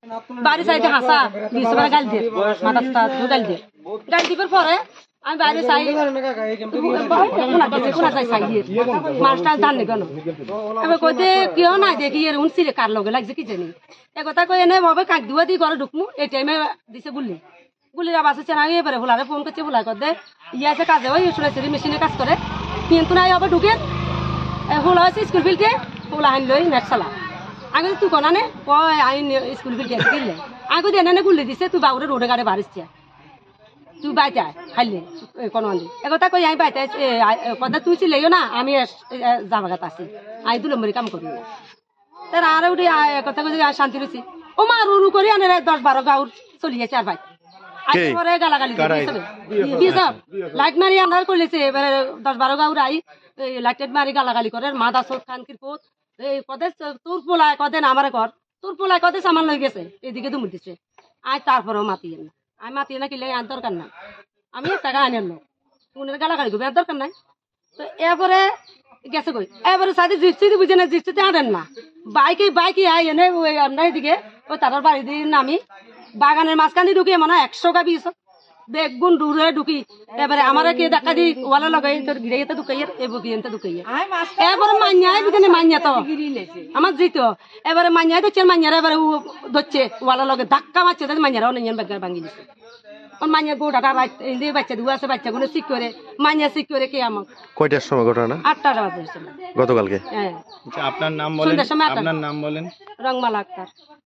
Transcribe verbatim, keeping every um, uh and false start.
বাড়ি সাইডে হাসা দিয়েছে গাল দিয়ে মাথা গাল দিয়ে গাল দিবার পরে আমি বাইরে চাই মাছটা জানি কেন এবার কইতে কেউ নাই দেখি এর উনসিরে কার লগে লাগছে কি জানি এ কথা কই এনে ভাবে কাক দুয়া দিয়ে ঘরে ঢুকমু এই টাইমে দিছে গুলি গুলির আওয়াজ হচ্ছে না এবারে হুলারে ফোন করছে হুলা কর দে ইয়ে আছে কাজে ওই শুনেছি মেশিনে কাজ করে কিন্তু নাই আবার ঢুকে হুলা হয়েছে স্কুল ফিল্ডে হুলা আইন লই নেট চালা আগে তুই কনা নে কয় আইন স্কুল ফিল্ডে কিনলে আগে দিয়ে এনে গুলি দিছে তুই বাবুরে রোডে গাড়ি বাড়িছে তুই বাইতে খাইলে কোনো একথা কই আমি বাইতে কথা তুই ছিলেও না আমি জামাগাত আছি আই দু নম্বরই কাম করি না তার আর উঠে কথা কই শান্তি রয়েছি ও মা রুরু করি আনে দশ বারো গাঁর চলিয়েছে আর ভাই পরে গালাগালি লাইট মারি আন্ধার করলেছে এবারে দশ বারো গাঁর আই লাইট মারি গালাগালি করে মা দাস খান কিরপত এই কদে তোর পোলায় কদেন আমার কর তোর পোলায় কদে সামান লই গেছে এদিকে দুমুর দিচ্ছে আয় তারপরেও মাতিয়ে না আমি মাতিয়ে না কিনলে আর দরকার নাই আমি টাকা আনি আনলো উনের গালাগালি করবি আর দরকার নাই তো এরপরে গেছে কই এবারে সাথে জিপসিতে বুঝে না জিপসিতে আনেন না বাইকে বাইকে আই এনে ওই আমরা এদিকে ওই তারার বাড়ি দিয়ে নামি বাগানের মাঝখানে ঢুকি মনে হয় একশো কা বিশ বেগুন দূরে ঢুকি এবারে আমার কে দেখা দি ওয়ালা লাগাই তোর গিরে তো ঢুকাইয়ে এ বগিয়েতে ঢুকাইয়ে এবারে মাইয়াই বুঝে মাইয়া তো আমার জিত এবারে মাইয়াই ধরছে মাইয়ারা এবারে ধরছে ওয়ালা লগে ধাক্কা মারছে মাইয়ারাও নেই বেগার ভাঙি দিচ্ছে মাইয়া গোটাটা বাচ্চা দু আছে বাচ্চাগুলো ঠিক করে মাইয়া ঠিক করে কে আমার কয়টার সময় ঘটনা আটটা বাজে গতকালকে হ্যাঁ আপনার নাম বলেন আপনার নাম বলেন রংমালা আক্তার।